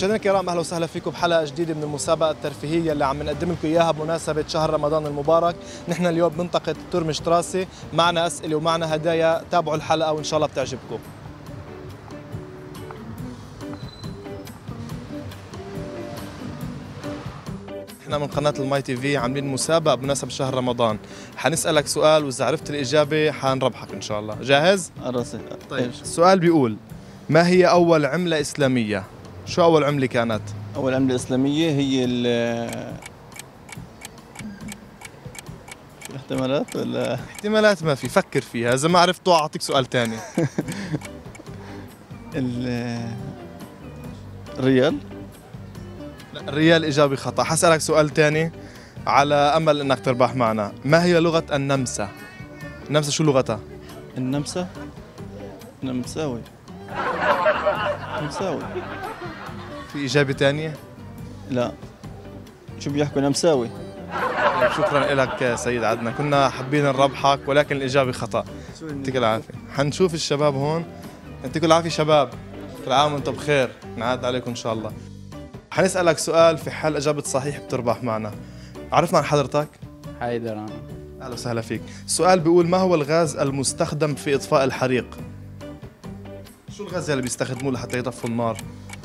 مشاهدينا الكرام، اهلا وسهلا فيكم بحلقه جديده من المسابقه الترفيهيه اللي عم نقدم لكم اياها بمناسبه شهر رمضان المبارك. نحن اليوم بمنطقه تورمشتراسي، معنا اسئله ومعنا هدايا. تابعوا الحلقه وان شاء الله بتعجبكم. احنا من قناه الماي تي في عاملين مسابقه بمناسبه شهر رمضان. حنسالك سؤال واذا عرفت الاجابه حنربحك ان شاء الله. جاهز؟ طيب السؤال بيقول: ما هي اول عمله اسلاميه؟ شو اول عمله كانت؟ أول عملة إسلامية هي شو الاحتمالات ولا؟ احتمالات ما في، فكر فيها، إذا ما عرفت أعطيك سؤال تاني. الريال؟ لا، الريال إجابة خطأ. حسألك سؤال تاني على أمل إنك تربح معنا. ما هي لغة النمسا؟ النمسا شو لغتها؟ النمسا؟ نمساوي. نمساوي. في إجابة تانية؟ لا. شو بيحكوا نمساوي؟ شكرا لك سيد عدنا، كنا حابين نربحك ولكن الإجابة خطأ. يعطيك العافية. حنشوف الشباب هون. يعطيكم العافية شباب، كل عام وانتم بخير، نعاد عليكم إن شاء الله. حنسألك سؤال، في حال أجابت صحيح بتربح معنا. عرفنا عن حضرتك؟ حيدر أنا. أهلا وسهلا فيك. السؤال بيقول: ما هو الغاز المستخدم في إطفاء الحريق؟ شو الغاز اللي بيستخدموه لحتى يطفوا النار؟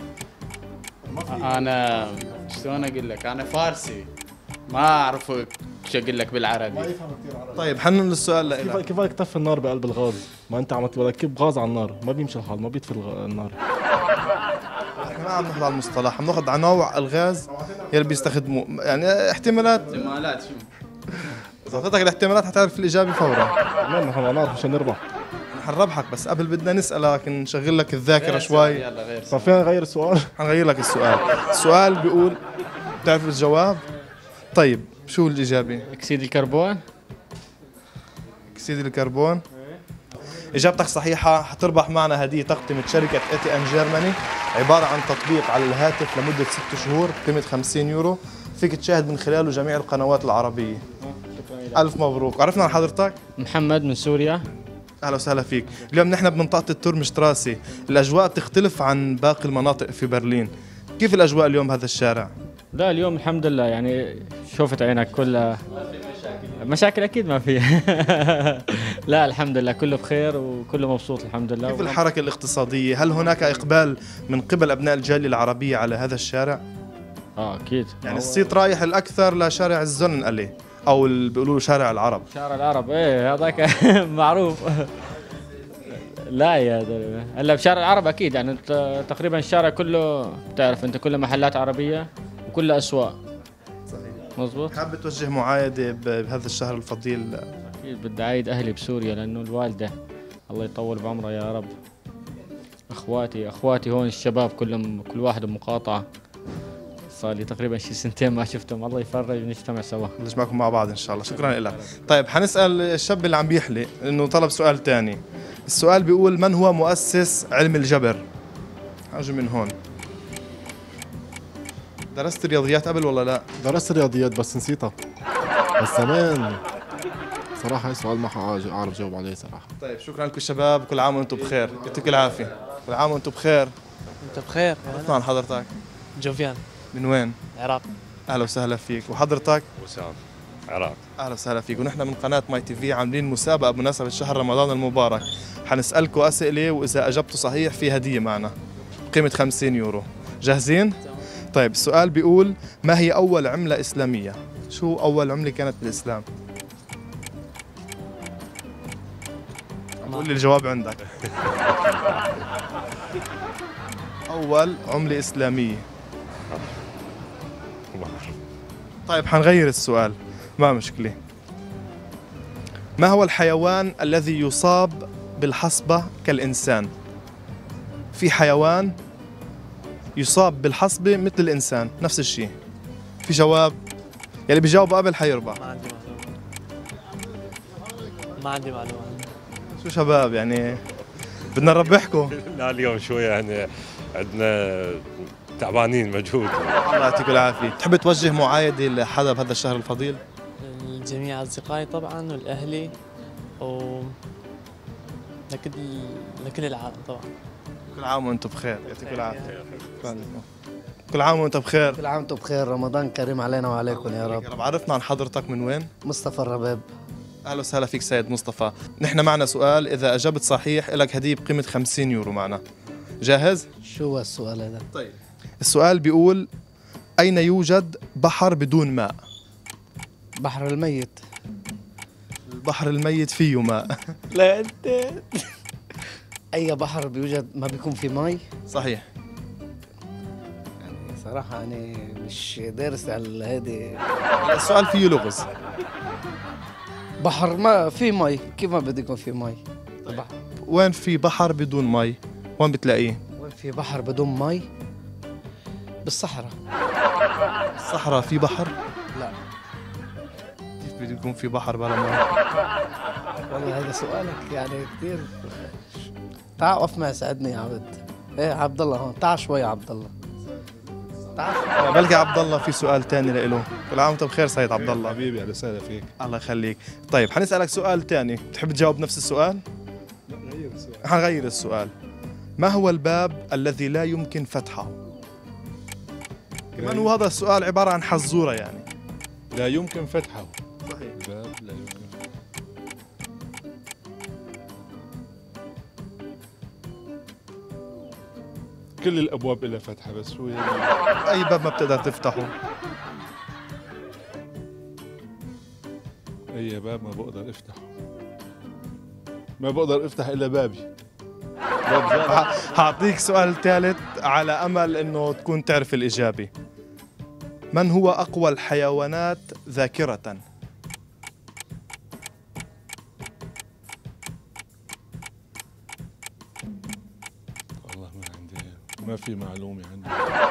أنا شلون أقول لك؟ أنا فارسي، ما أعرف شو أقول لك بالعربي. طيب حنن السؤال لك. كيف بدك تطفي النار بقلب الغاز؟ ما انت عم بدك تكب غاز على النار، ما بيمشي الحال، ما بيطفي النار. احنا ما عم ناخذ على المصطلح، عم ناخذ على نوع الغاز يلي بيستخدموه، يعني احتمالات. احتمالات شو؟ إذا أعطيتك الاحتمالات حتعرف الإجابة فورا. لا نحن بدنا نعرف مشان نربح. حنربحك بس قبل بدنا نسألك، نشغل لك الذاكرة شوي. يلا غير طيب فينا نغير السؤال؟ حنغير لك السؤال. السؤال بيقول: بتعرف الجواب؟ طيب شو الإجابة؟ أكسيد الكربون. أكسيد الكربون. إجابتك صحيحة، حتربح معنا هدية تقدمة شركة ATM جيرماني، عبارة عن تطبيق على الهاتف لمدة 6 شهور بقيمة 50 يورو، فيك تشاهد من خلاله جميع القنوات العربية. ألف مبروك. عرفنا عن حضرتك؟ محمد من سوريا. أهلا وسهلا فيك. اليوم نحن بمنطقة التورمشتراسي، الأجواء تختلف عن باقي المناطق في برلين. كيف الأجواء اليوم بهذا الشارع؟ لا اليوم الحمد لله، يعني شوفت عينك كلها مشاكل اكيد ما في. لا الحمد لله كله بخير وكله مبسوط الحمد لله. كيف الحركة الاقتصادية؟ هل هناك إقبال من قبل أبناء الجالية العربية على هذا الشارع؟ اكيد، يعني الصيت رايح الأكثر لشارع الزن ألي، أو اللي بيقولوا له شارع العرب. شارع العرب ايه هذاك معروف. لا يا هلا بشارع العرب اكيد، يعني انت تقريبا الشارع كله بتعرف انت كله محلات عربيه وكله اسواق. صحيح مزبوط. حاب توجه معايدة بهذا الشهر الفضيل؟ اكيد بدي اعيد اهلي بسوريا لانه الوالده الله يطول بعمرها يا رب. اخواتي هون الشباب كلهم كل واحد بمقاطعه، صار لي تقريبا شي سنتين ما شفتهم، الله يفرج ونجتمع سوا. نجمعكم مع بعض ان شاء الله. شكرا لك. طيب حنسال الشاب اللي عم بيحلي انه طلب سؤال ثاني. السؤال بيقول: من هو مؤسس علم الجبر؟ اجي من هون. درست رياضيات قبل ولا لا؟ درست رياضيات بس نسيتها، بس زمان صراحة السؤال ما أعرف جاوب عليه صراحة. طيب شكرا لكم شباب، كل عام وانتم بخير، يعطيكم العافيه. كل عام وانتم بخير. انت بخير. عرفنا عن حضرتك؟ جوفيان. من وين؟ العراق. اهلا وسهلا فيك. وحضرتك؟ وسام عراق. اهلا وسهلا فيك. ونحن من قناه ماي تي في عاملين مسابقه بمناسبه شهر رمضان المبارك. حنسالكم اسئله واذا اجبتوا صحيح في هديه معنا بقيمه 50 يورو. جاهزين؟ طيب السؤال بيقول: ما هي اول عمله اسلاميه؟ شو اول عمله كانت بالاسلام؟ قول لي الجواب عندك. اول عمله اسلاميه. طيب حنغير السؤال، ما مشكلة. ما هو الحيوان الذي يصاب بالحصبة كالإنسان؟ في حيوان يصاب بالحصبة مثل الإنسان، نفس الشيء. في جواب؟ يلي بيجاوب قبل حيربح. ما عندي معلومة. شو شباب يعني بدنا نربحكم. لا اليوم شوية يعني عندنا تعبانين مجهود. الله يعطيكم العافية. تحب توجه معايدة لحدا بهذا الشهر الفضيل؟ لجميع أصدقائي طبعا والأهلي و لكل العالم طبعا. كل عام وانتم بخير، يعطيكم العافية. كل عام وانت بخير. كل عام وانتم بخير، رمضان كريم علينا وعليكم يا رب. يا رب. عرفنا عن حضرتك من وين؟ مصطفى الرباب. اهلا وسهلا فيك سيد مصطفى. نحن معنا سؤال، اذا اجبت صحيح لك هديه بقيمه 50 يورو معنا. جاهز؟ شو هو السؤال هذا؟ طيب السؤال بيقول: اين يوجد بحر بدون ماء؟ بحر الميت. البحر الميت فيه ماء. لا انت اي بحر بيوجد ما بيكون فيه مي؟ صحيح. يعني صراحة انا مش دارس على هذه. السؤال فيه لغز. بحر ما فيه مي، كيف ما بده يكون فيه مي؟ طيب. وين في بحر بدون مي؟ وين بتلاقيه؟ وين في بحر بدون مي؟ بالصحراء. الصحراء في بحر؟ لا. كيف بده يكون في بحر بلا مي؟ والله هذا سؤالك يعني كثير. تعال وقف معي ساعدني يا عبد. ايه عبد الله هون، تعال شوي يا عبد الله. تعال. بلكي عبد الله في سؤال ثاني لإله. كل عام وانت بخير سيد عبد الله. حبيبي اهلا وسهلا فيك. الله يخليك. طيب حنسألك سؤال ثاني، بتحب تجاوب نفس السؤال؟ غير السؤال. حنغير السؤال. ما هو الباب الذي لا يمكن فتحه؟ كمان هذا السؤال عبارة عن حزورة يعني. لا يمكن فتحه. صحيح. الباب لا يمكن. كل الابواب لها فتحه، بس شو يعني؟ أي باب ما بتقدر تفتحه؟ اي باب ما بقدر افتحه. ما بقدر افتح الا بابي. هعطيك سؤال ثالث على أمل إنه تكون تعرف الإجابة. من هو أقوى الحيوانات ذاكرة؟ والله ما عندي، ما في معلومه عندي.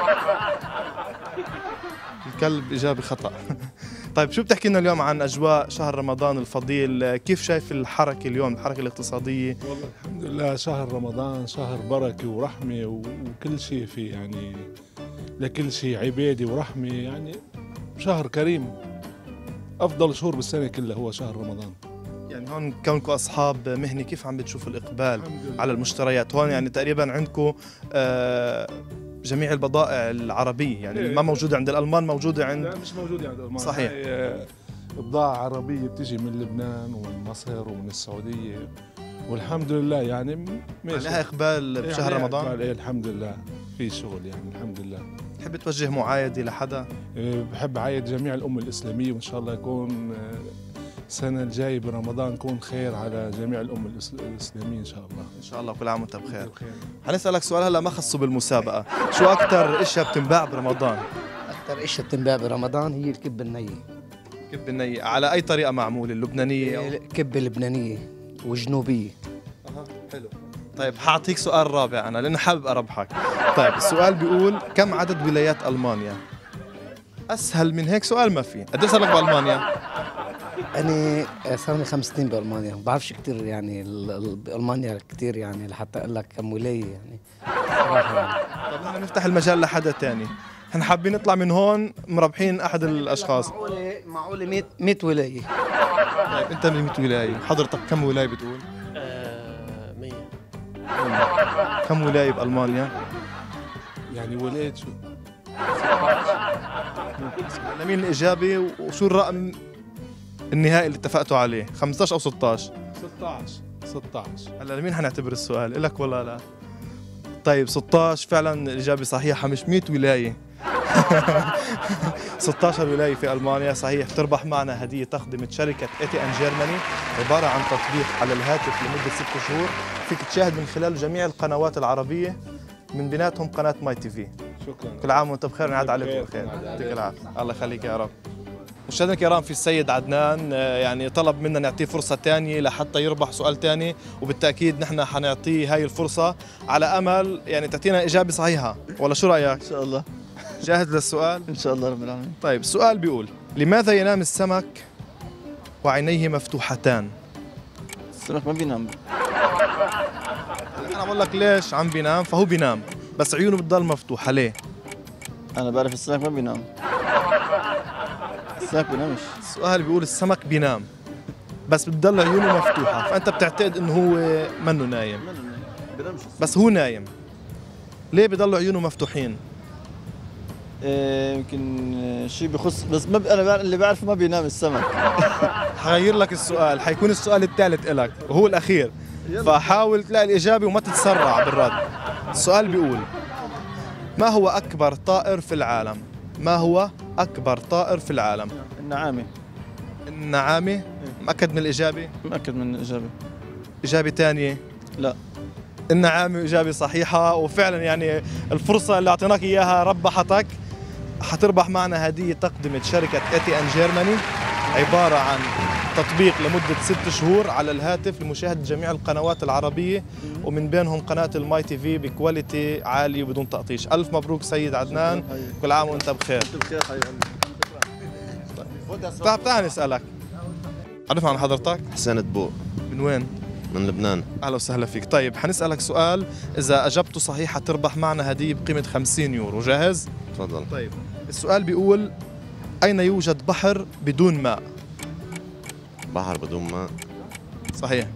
الكلب إجابة خطأ. طيب شو بتحكي لنا اليوم عن أجواء شهر رمضان الفضيل؟ كيف شايف الحركة اليوم، الحركة الاقتصادية؟ والله الحمد لله شهر رمضان شهر بركه ورحمه وكل شيء فيه، يعني لكل شيء عباده ورحمه، يعني شهر كريم. افضل شهور بالسنه كلها هو شهر رمضان. يعني هون كونكم أصحاب مهنة، كيف عم بتشوفوا الإقبال على المشتريات؟ هون يعني تقريبا عندكم جميع البضائع العربية، يعني ما موجودة عند الألمان، موجودة عند. لا مش موجودة عند الألمان. صحيح. بضاعة عربية بتيجي من لبنان ومن مصر ومن السعودية، والحمد لله يعني ماشي. عليها إقبال بشهر عليها رمضان؟ إقبال، إيه الحمد لله في شغل يعني الحمد لله. تحب توجه معايدة لحدا؟ بحب عايد جميع الأمة الإسلامية، وإن شاء الله يكون السنة الجاية برمضان يكون خير على جميع الأمة الإسلامية إن شاء الله. إن شاء الله كل عام وأنت بخير. حنسألك سؤال هلا ما خصه بالمسابقة، شو أكثر أشياء بتنباع برمضان؟ اكثر اشياء بتنباع برمضان هي الكبة النية. كب النية على أي طريقة معمولة؟ اللبنانية أو؟ كبة لبنانية وجنوبية. حلو. طيب حأعطيك سؤال رابع أنا لأنه حابب أربحك. طيب السؤال بيقول: كم عدد ولايات ألمانيا؟ أسهل من هيك سؤال ما في. قد إيه صار لك بألمانيا؟ أنا صار لي 5 سنين بألمانيا، ما بعرفش كثير يعني بألمانيا كثير يعني لحتى أقول لك كم ولاية يعني صراحة يعني. طب نحن نفتح المجال لحدا تاني، نحن حابين نطلع من هون مربحين أحد الأشخاص. معقولة 100 ولاية. طيب أنت من 100 ولاية، حضرتك كم ولاية بتقول؟ 100. كم ولاية بألمانيا؟ يعني ولاية شو؟ لمين الإجابة وشو الرقم النهائي اللي اتفقتوا عليه؟ 15 أو 16؟ 16. هلا لمين حنعتبر السؤال؟ إلك ولا لا؟ طيب 16 فعلا الإجابة صحيحة، مش 100 ولاية. 16 ولاية في ألمانيا صحيح. تربح معنا هدية تقدمت شركة ATN جيرماني، عبارة عن تطبيق على الهاتف لمدة 6 شهور، فيك تشاهد من خلاله جميع القنوات العربية من بيناتهم قناة ماي تي في. شكرا. كل عام وانت بخير ونعاد عليكم بخير. يعطيك العافية. الله يخليك يا رب. مشاهدينا الكرام، في السيد عدنان يعني طلب منا نعطيه فرصة ثانية لحتى يربح سؤال ثاني، وبالتأكيد نحن حنعطيه هاي الفرصة على أمل يعني تعطينا إجابة صحيحة، ولا شو رأيك؟ ان شاء الله. جاهز للسؤال؟ ان شاء الله رب العالمين. طيب السؤال بيقول: لماذا ينام السمك وعينيه مفتوحتان؟ السمك ما بينام. أنا بقول لك ليش عم بينام، فهو بينام بس عيونه بتضل مفتوحة، ليه؟ انا بعرف السمك ما بينام. السمك بينامش. السؤال بيقول السمك بينام بس بتضل عيونه مفتوحة، فأنت بتعتقد إنه هو منه نايم بينامش. بس هو نايم. ليه بضلوا عيونه مفتوحين؟ يمكن شيء بخص، بس ما انا اللي بعرفه ما بينام السمك. حغير لك السؤال، حيكون السؤال الثالث إلك وهو الأخير، فحاول تلاقي الإجابة وما تتسرع بالرد. السؤال بيقول: ما هو أكبر طائر في العالم؟ ما هو أكبر طائر في العالم؟ النعامة. النعامة؟ مأكد من الإجابة؟ متأكد من الإجابة. إجابة ثانية؟ لا. النعامة إجابة صحيحة، وفعلا يعني الفرصة اللي أعطيناك إياها ربحتك. حتربح معنا هدية تقدمت شركة ATN جيرماني، عبارة عن تطبيق لمدة 6 شهور على الهاتف لمشاهدة جميع القنوات العربية، ومن بينهم قناة الماي تي في بكواليتي عالي وبدون تقطيش. ألف مبروك سيد عدنان، كل عام وأنت بخير. بخير حبيبي. تعال نسألك، عرفنا عن حضرتك؟ حسين دبوق. من وين؟ من لبنان. أهلا وسهلا فيك. طيب حنسألك سؤال، إذا أجبته صحيح حتربح معنا هدية بقيمة 50 يورو، جاهز؟ تفضل. طيب السؤال بيقول: أين يوجد بحر بدون ماء؟ بحر بدون ماء. صحيح.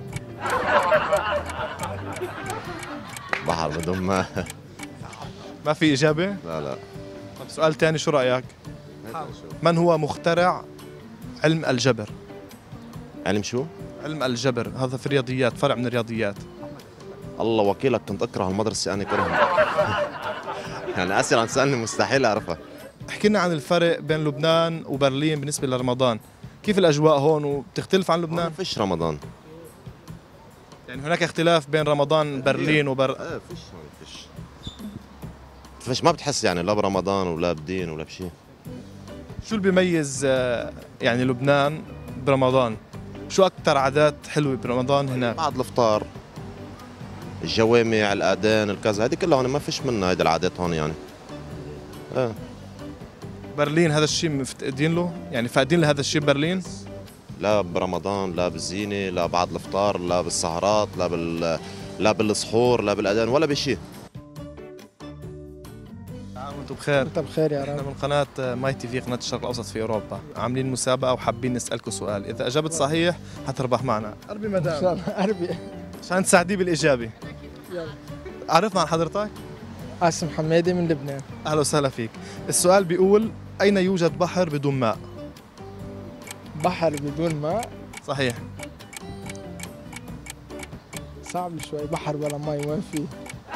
بحر بدون ماء. ما في إجابة؟ لا لا. طب سؤال تاني، شو رأيك؟ من هو مخترع علم الجبر؟ علم شو؟ علم الجبر، هذا في الرياضيات، فرع من الرياضيات. الله وكيلك، كنت أكره المدرسة أنا كرها. يعني أسئلة عن تسألني مستحيل أعرفها. احكي لنا عن الفرق بين لبنان وبرلين بالنسبة لرمضان، كيف الأجواء هون وبتختلف عن لبنان؟ ما فيش رمضان. يعني هناك اختلاف بين رمضان برلين ايه فيش ما بتحس يعني لا برمضان ولا بدين ولا بشيء. شو اللي بيميز يعني لبنان برمضان؟ شو أكثر عادات حلوة برمضان هناك؟ بعد الإفطار، الجوامع، الآذان، الكذا، هذه كلها هون ما فيش منها هيدي العادات هون يعني. ايه. برلين هذا الشيء مفتقدين له؟ يعني فاقدين لهذا الشيء برلين؟ لا برمضان، لا بالزينة، لا بعد الإفطار، لا بالسهرات، لا بالسحور، لا بالأذان، ولا بشيء. وانتم بخير. انت بخير يا احنا رب. من قناة ماي تي في، قناة الشرق الأوسط في أوروبا، عاملين مسابقة وحابين نسألكم سؤال، إذا أجبت صحيح حتربح معنا. قربي ان شاء الله قربي. عشان تساعديه بالإجابة. يلا. عرفنا عن حضرتك؟ قاسم حمادي من لبنان. أهلا وسهلا فيك. السؤال بيقول: أين يوجد بحر بدون ماء؟ بحر بدون ماء؟ صحيح. صعب شوي، بحر بلا مي وين في؟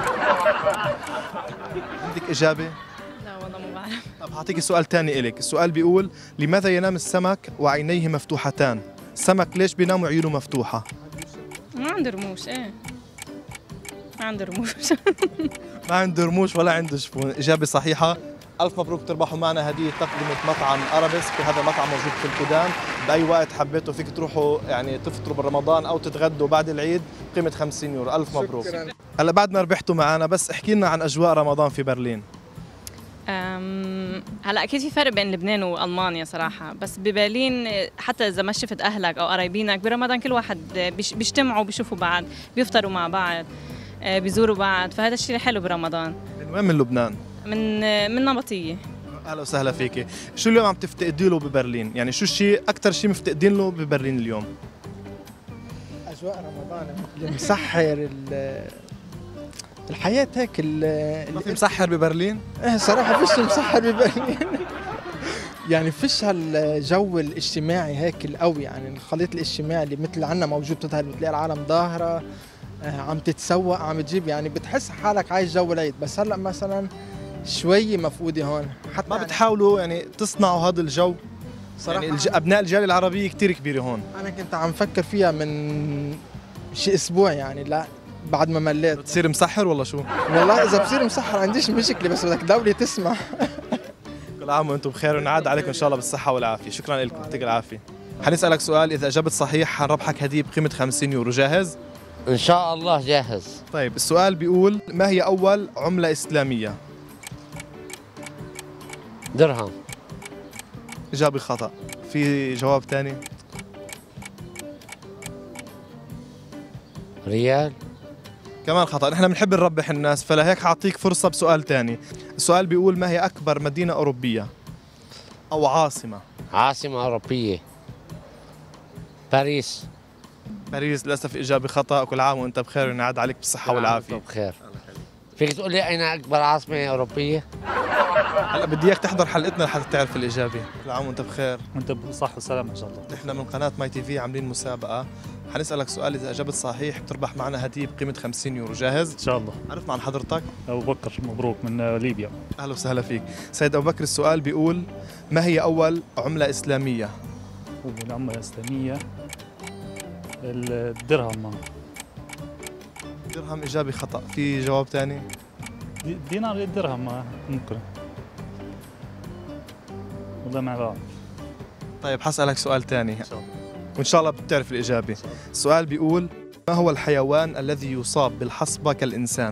عندك إجابة؟ لا والله ما بعرف. طب هعطيك سؤال تاني إلك، السؤال بيقول: لماذا ينام السمك وعينيه مفتوحتان؟ السمك ليش بينام وعيونه مفتوحة؟ ما عنده رموش، ايه ما عنده رموش. ما عنده رموش ولا عنده شفون. إجابة صحيحة. ألف مبروك، تربحوا معنا هدية تقدمة مطعم أرابيسك، هذا المطعم موجود في القدام، بأي وقت حبيتوا فيك تروحوا يعني تفطروا برمضان أو تتغدوا بعد العيد، قيمة 50 يورو. ألف مبروك. هلا بعد ما ربحتوا معنا، بس احكي لنا عن أجواء رمضان في برلين. هلا اكيد في فرق بين لبنان والمانيا صراحه، بس ببرلين حتى اذا ما شفت اهلك او قرايبينك برمضان كل واحد بيجتمعوا بيشوفوا بعض، بيفطروا مع بعض، بيزوروا بعض، فهذا الشيء الحلو برمضان. من وين من لبنان؟ من نبطيه. اهلا وسهلا فيكي. شو اليوم عم تفتقدي له ببرلين؟ يعني شو الشيء اكثر شيء مفتقدين له ببرلين اليوم؟ اجواء رمضان المسحر، الحياة هيك ما في مسحر ببرلين؟ ايه صراحة فيش مسحر ببرلين. يعني فيش هالجو الاجتماعي هيك القوي، يعني الخليط الاجتماعي اللي مثل عنا موجود، بتظهر بتلاقي العالم ظاهرة عم تتسوق، عم تجيب، يعني بتحس حالك عايش جو العيد. بس هلا مثلا شوي مفقودة هون. حتى ما يعني بتحاولوا يعني تصنعوا هذا الجو؟ صراحة يعني ابناء الجالية العربية كثير كبيرة هون. انا كنت عم فكر فيها من شي اسبوع، يعني لا بعد ما مليت. بتصير مسحر ولا شو؟ والله اذا بصير مسحر عنديش مشكله، بس بدك دولة تسمع. كل عام وانتم بخير، ونعاد عليكم ان شاء الله بالصحة والعافية. شكرا لكم، يعطيك العافية. حنسألك سؤال، إذا أجبت صحيح حنربحك هدية بقيمة 50 يورو، جاهز؟ إن شاء الله جاهز. طيب السؤال بيقول: ما هي أول عملة إسلامية؟ درهم. إجابة خطأ. في جواب تاني؟ ريال. كمان خطأ. نحن بنحب نربح الناس، فلهيك حأعطيك فرصة بسؤال تاني. السؤال بيقول: ما هي أكبر مدينة أوروبية أو عاصمة؟ عاصمة أوروبية. باريس. باريس للأسف إجابة خطأ. كل عام وأنت بخير، ونعاد عليك بالصحة والعافية. بخير. فيك تقول لي أين أكبر عاصمة أوروبية؟ هلا بدي اياك تحضر حلقتنا لحتى تعرف الاجابه. كل عام وانت بخير. وانت بصحة وسلامة ان شاء الله. نحن من قناه ماي تي في عاملين مسابقه، حنسالك سؤال اذا اجبت صحيح بتربح معنا هديه بقيمه 50 يورو. جاهز؟ ان شاء الله. عرفنا عن حضرتك؟ ابو بكر مبروك من ليبيا. اهلا وسهلا فيك. سيد ابو بكر، السؤال بيقول ما هي اول عمله اسلاميه؟ اول عملة اسلامية الدرهم. درهم اجابه خطا، في جواب ثاني؟ دينار الدرهم ممكن. والله ما بعرف. طيب حسألك سؤال ثاني وإن شاء الله بتعرف الإجابة. السؤال بيقول ما هو الحيوان الذي يصاب بالحصبة كالإنسان؟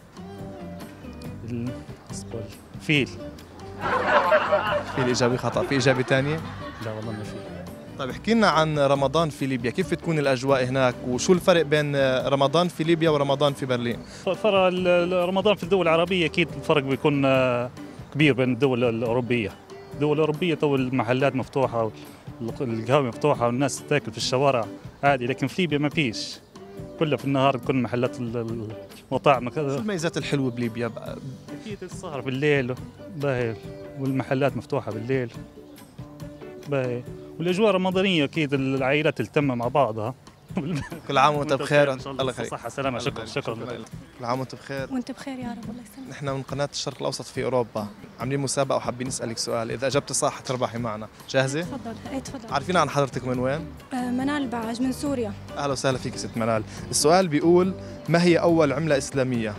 الحصبة الفيل. في الإجابة خطأ، في إجابة ثانية؟ لا والله ما في. طيب احكي لنا عن رمضان في ليبيا، كيف بتكون الأجواء هناك وشو الفرق بين رمضان في ليبيا ورمضان في برلين؟ فرق رمضان في الدول العربية أكيد الفرق بيكون كبير بين الدول الأوروبية. الدول الأوروبية تو المحلات مفتوحة والقهوة مفتوحة والناس تاكل في الشوارع عادي، لكن في ليبيا ما فيش، كلها في النهار كل محلات المطاعم. شو الميزات الحلوة بليبيا بقى؟ أكيد السهر بالليل باهي والمحلات مفتوحة بالليل باهي، والأجواء رمضانية أكيد العائلات تلتم مع بعضها. كل عام وانت بخير. الله يخليك. صحة سلامة. شكرا. كل عام وانت بخير. وانت بخير يا رب. الله يسلمك. نحن من قناة الشرق الأوسط في أوروبا عاملين مسابقة وحابين نسألك سؤال، إذا أجبت صح تربحي معنا. جاهزة؟ تفضل. ايه تفضل. عارفين عن حضرتك من وين؟ منال بعج من سوريا. أهلا وسهلا فيك ست منال. السؤال بيقول ما هي أول عملة إسلامية؟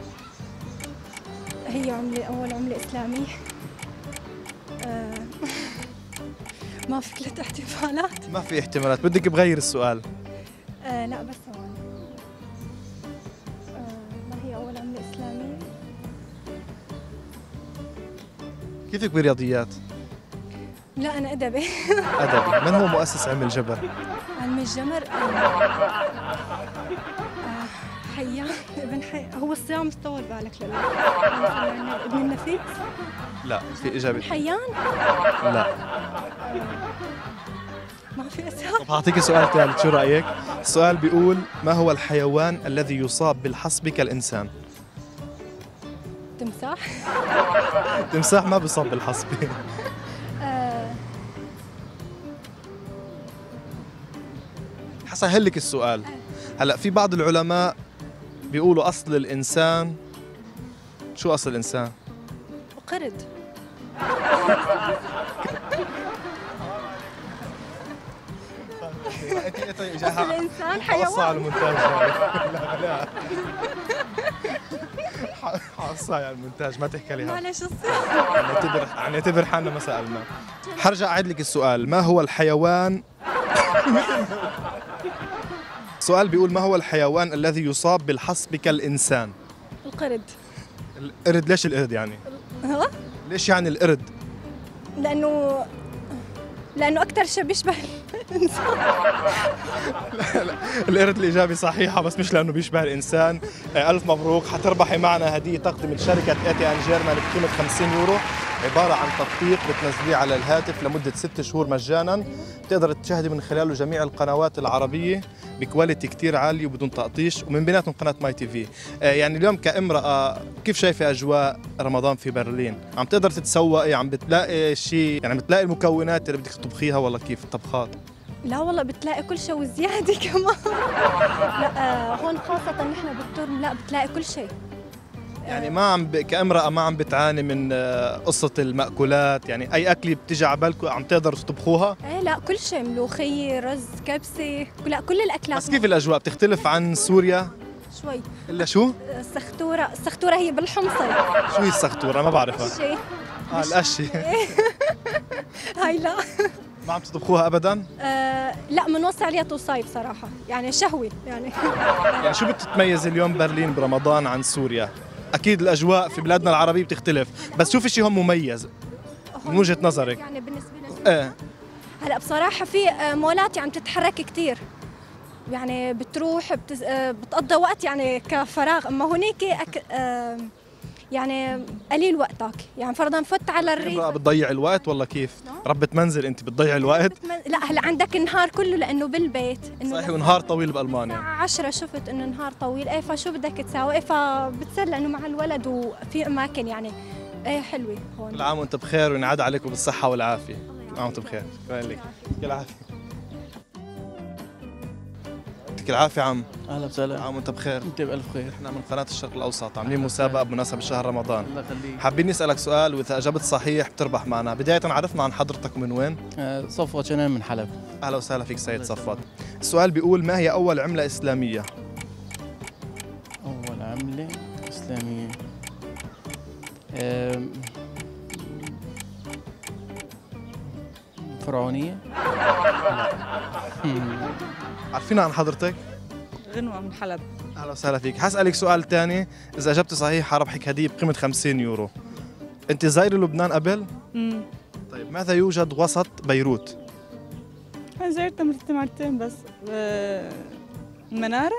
هي أول عملة إسلامية. ما في 3 احتمالات. ما في احتمالات، بدك بغير السؤال. لا بس ثواني. ما هي أول عملة إسلامية؟ كيفك برياضيات؟ لا أنا أدبي. أدبي. من هو مؤسس علم الجبر؟ علم الجمر حيان ابن هو الصيام مستوى بالك يعني ابن النفيس؟ لا، في إجابة. حيان؟ لا. ما في اسم. طب هعطيك سؤال ثالث، شو رأيك؟ السؤال بيقول ما هو الحيوان الذي يصاب بالحصب كالإنسان؟ تمساح؟ التمساح ما بيصاب بالحصب. حسهل لك السؤال. هلا في بعض العلماء بيقولوا أصل الإنسان، شو أصل الإنسان؟ قرد. أصل الإنسان حيوان. على المونتاج. لا حقصها على المونتاج، ما تحكي لي هذا. معلش الصيام. نعتبر حالنا ما سألنا. حرجع أعيد لك السؤال، ما هو الحيوان؟ السؤال بيقول ما هو الحيوان الذي يصاب بالحصب كالإنسان؟ القرد. القرد. ليش القرد يعني؟ ها؟ ليش يعني القرد؟ لأنه أكثر شيء بيشبه الإنسان. لا القرد الإجابة صحيحة بس مش لأنه بيشبه الإنسان. ألف مبروك، حتربحي معنا هدية تقدم من شركة ATN جيرمان بقيمة 50 يورو، عبارة عن تطبيق بتنزليه على الهاتف لمدة 6 شهور مجانا، بتقدر تشاهدي من خلاله جميع القنوات العربية بكواليتي كتير عالية وبدون تقطيش، ومن بيناتهم قناة ماي تي في. يعني اليوم كامرأة كيف شايفة أجواء رمضان في برلين؟ عم تقدر تتسوقي، عم بتلاقي شيء، يعني بتلاقي المكونات اللي بدك تطبخيها ولا كيف الطبخات؟ لا والله بتلاقي كل شيء وزيادة كمان. لا هون خاصة نحن بالترم لا بتلاقي كل شيء. يعني ما عم كامرأة ما عم بتعاني من قصة المأكولات، يعني أي أكلة بتيجي على بالكم عم تقدروا تطبخوها؟ إيه لا كل شيء، ملوخية، رز، كبسة، لا كل الأكلات. بس كيف الأجواء بتختلف عن سوريا؟ شوي. إلا شو؟ السختورة هي بالحمصة. شو هي السختورة؟ ما بعرفها. القشي. القشي. هاي لا. ما عم تطبخوها أبداً؟ لا بنوصي عليها توصاي بصراحة، يعني شهوي يعني. يعني شو بتتميز اليوم برلين برمضان عن سوريا؟ أكيد الأجواء في بلادنا العربية بتختلف، بس شو في شيء هون مميز من وجهة نظرك؟ يعني بالنسبة لي هلا بصراحة في مولات عم تتحرك كتير، يعني بتروح بتقضي وقت يعني كفراغ، أما هونيك يعني قليل وقتك، يعني فرضا فت على الريف. امرأة بتضيع الوقت والله كيف؟ ربة منزل انت بتضيع الوقت؟ لا هلا عندك النهار كله لانه بالبيت، انه صحيح ونهار طويل بالمانيا. 10 شفت انه نهار طويل، ايه فشو بدك تساوي؟ ايه فبتسلى انه مع الولد وفي اماكن يعني ايه حلوه هون. كل عام وانت بخير وينعاد عليكم بالصحة والعافية. كل عام وانت بخير. شكرا لك. يعطيك العافية. يعطيك العافية عم. اهلا وسهلا. كل عام وانت بخير. انت بألف خير. احنا من قناة الشرق الأوسط عاملين مسابقة بمناسبة شهر رمضان. الله يخليك. حابين نسألك سؤال وإذا أجبت صحيح بتربح معنا. بداية عرفنا عن حضرتك من وين؟ صفوت شنان من حلب. أهلا وسهلا فيك سيد صفوت. السؤال بيقول ما هي أول عملة إسلامية؟ أول عملة إسلامية فرعونية؟ عارفين عن حضرتك؟ غنوة من حلب. أهلا وسهلا فيك. حسألك سؤال تاني، إذا أجبت صحيح حربحك هدية بقيمة 50 يورو. أنت زايرة لبنان قبل؟ طيب ماذا يوجد وسط بيروت؟ أنا زرتها مرتين بس. منارة،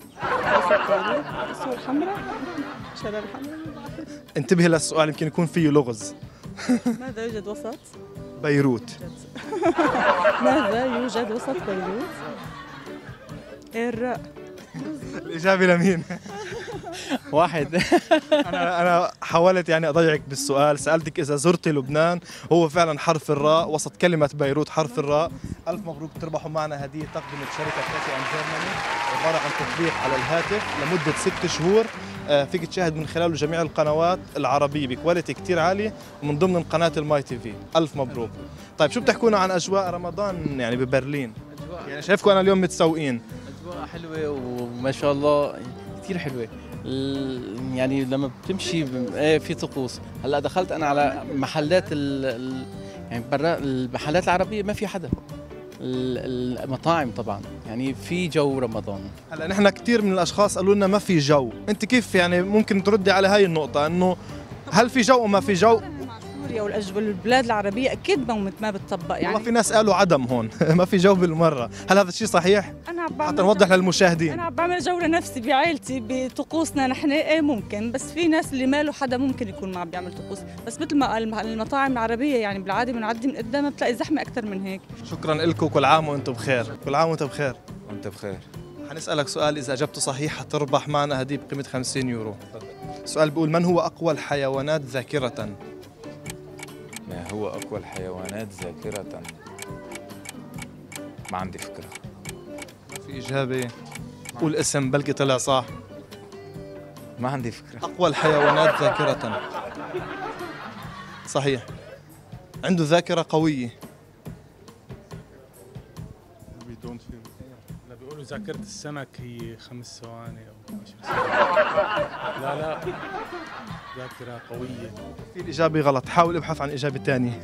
السور الحمراء، شارع الحمراء. انتبهي للسؤال يمكن يكون فيه لغز. ماذا يوجد وسط؟ بيروت. ماذا يوجد وسط بيروت؟ الراء. الإجابة لمين؟ واحد. أنا حاولت يعني أضيعك بالسؤال، سألتك إذا زرت لبنان، هو فعلا حرف الراء وسط كلمة بيروت حرف الراء. ألف مبروك، تربحوا معنا هدية تقدمت شركة اتي ان جيرماني، عبارة عن تطبيق على الهاتف لمدة 6 شهور. فيك تشاهد من خلاله جميع القنوات العربية بكواليتي كتير عالية ومن ضمن قناة الماي تي في. ألف مبروك. طيب شو بتحكونا عن أجواء رمضان يعني ببرلين؟ يعني شايفكم أنا اليوم متسوقين. أجواء حلوة وما شاء الله كثير حلوة. يعني لما بتمشي في طقوس. هلا دخلت أنا على محلات يعني برا المحلات العربية ما في حدا. المطاعم طبعا يعني في جو رمضان. هلا نحن كثير من الاشخاص قالوا لنا ما في جو، انت كيف يعني ممكن تردي على هاي النقطه انه هل في جو وما في جو؟ سوريا والبلاد العربيه اكيد ما بتطبق يعني. والله في ناس قالوا عدم هون ما في جو بالمره، هل هذا الشيء صحيح؟ انا حتى نوضح للمشاهدين. انا عم بعمل جو لنفسي بعائلتي بطقوسنا نحن، ايه ممكن، بس في ناس اللي ماله حدا ممكن يكون ما عم بيعمل طقوس، بس مثل ما قال المطاعم العربيه يعني بالعاده بنعدي من قدامها بتلاقي زحمه اكثر من هيك. شكرا لكم، كل عام وانتم بخير. كل عام وانت بخير. وانت بخير. حنسألك سؤال إذا أجبته صحيح حتربح معنا هدية بقيمة 50 يورو. السؤال بيقول من هو أقوى الحيوانات ذاكرة؟ ما هو أقوى الحيوانات ذاكرة؟ ما عندي فكرة. ما في إجابة؟ قول اسم بلكي طلع صح. ما عندي فكرة. أقوى الحيوانات ذاكرة. صحيح. عنده ذاكرة قوية. بيقولوا ذاكرة السمك هي 5 ثواني أو 10 ثواني. لا ذاكرة قوية. في الإجابة غلط، حاول ابحث عن إجابة ثانية.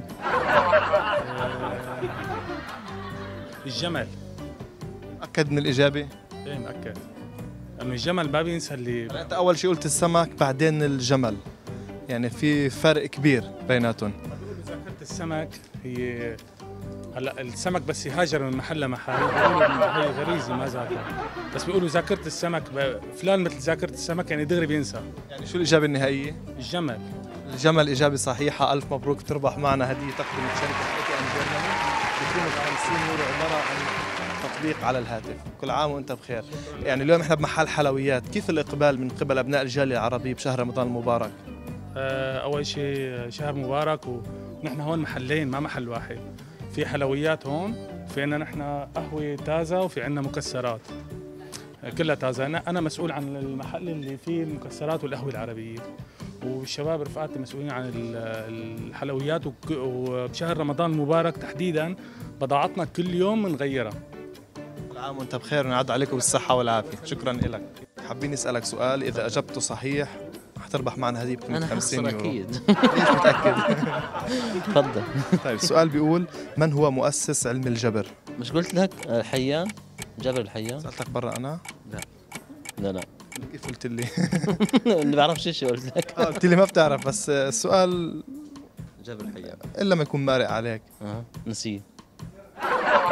الجمل. متأكد من الإجابة؟ ايه متأكد. لأنه الجمل ما بينسى اللي أنت أول شيء قلت السمك بعدين الجمل، يعني في فرق كبير بيناتهم. ذاكرة السمك هي هلا السمك بس يهاجر من محل لمحل بيقولوا هي غريزه ما ذاكره، بس بيقولوا ذاكره السمك فلان مثل ذاكره السمك يعني دغري بينسى. يعني شو الإجابة النهائية؟ الجمل. الجمل إجابة صحيحة، ألف مبروك، تربح معنا هدية تقدم شركة اتي ان جيرماني بقيمة 50 يورو عبارة عن تطبيق على الهاتف. كل عام وأنت بخير. يعني اليوم احنا بمحل حلويات، كيف الإقبال من قبل أبناء الجالية العربية بشهر رمضان المبارك؟ أول شيء شهر مبارك ونحن هون محلين ما محل واحد. في حلويات هون، في عنا نحن قهوة تازة وفي عنا مكسرات كلها تازة. أنا مسؤول عن المحل اللي فيه المكسرات والقهوة العربية، والشباب رفقاتي مسؤولين عن الحلويات. وبشهر رمضان المبارك تحديدا بضاعتنا كل يوم بنغيرها. كل عام وأنت بخير ونعد عليكم بالصحة والعافية. شكرا لك. حابين نسألك سؤال إذا أجبته صحيح حتربح معنا هدية بقيمة 50 يورو. أكيد. ليش متأكد؟ تفضل. طيب السؤال بيقول من هو مؤسس علم الجبر؟ مش قلت لك الحيان؟ جبر الحيان؟ سألتك برا أنا؟ لا كيف قلت لي؟ ما بعرفش ايش قلت لك. قلت لي ما بتعرف، بس السؤال جبر الحيان إلا ما يكون مارق عليك. نسيه.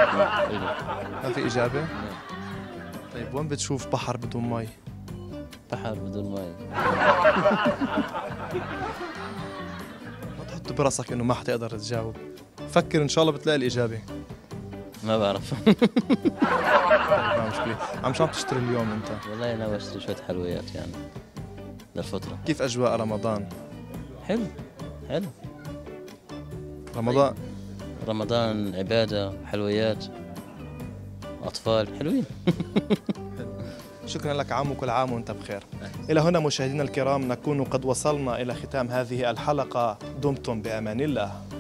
ما في إجابة؟ طيب وين بتشوف بحر بدون مي؟ بحر بدون مي. ما تحط براسك انه ما حتقدر تجاوب، فكر ان شاء الله بتلاقي الاجابه. ما بعرف. ما مشكله. شو عم تشتري اليوم انت؟ والله انا بشتري شويه حلويات يعني للفطره. كيف اجواء رمضان؟ حلو حلو. رمضان رمضان عباده، حلويات، اطفال حلوين. شكرا لك عم، وكل عام وانت بخير. الى هنا مشاهدينا الكرام نكون قد وصلنا الى ختام هذه الحلقه، دمتم بامان الله.